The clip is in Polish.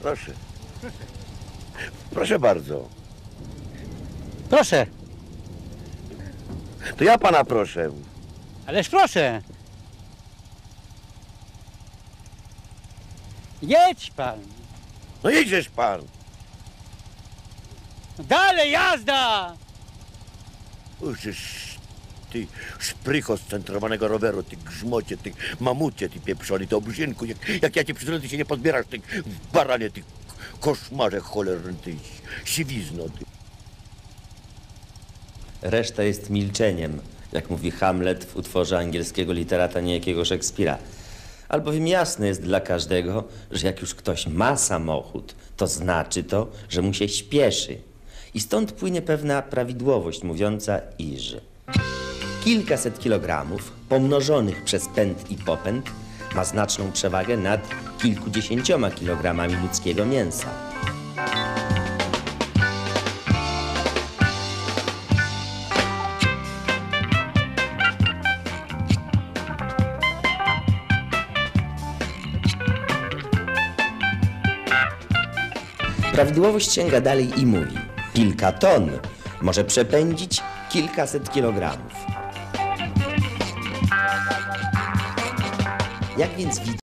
Proszę. Proszę bardzo. Proszę, To ja pana proszę. ależ proszę. Jedź pan. No jedziesz pan. Dalej jazda! Użysz, ty szprycho scentrowanego roweru, ty grzmocie, ty mamucie, ty pieprzony, ty obrzynku. Jak ja cię przytulę, ty się nie podbierasz, ty baranie, ty koszmarze cholerny, ty siwizno, ty. Reszta jest milczeniem, jak mówi Hamlet w utworze angielskiego literata niejakiego Szekspira. Albowiem jasne jest dla każdego, że jak już ktoś ma samochód, to znaczy to, że mu się śpieszy. I stąd płynie pewna prawidłowość mówiąca, iż kilkaset kilogramów pomnożonych przez pęd i popęd ma znaczną przewagę nad kilkudziesięcioma kilogramami ludzkiego mięsa. Prawidłowość sięga dalej i mówi: kilka ton może przepędzić kilkaset kilogramów. Jak więc widać,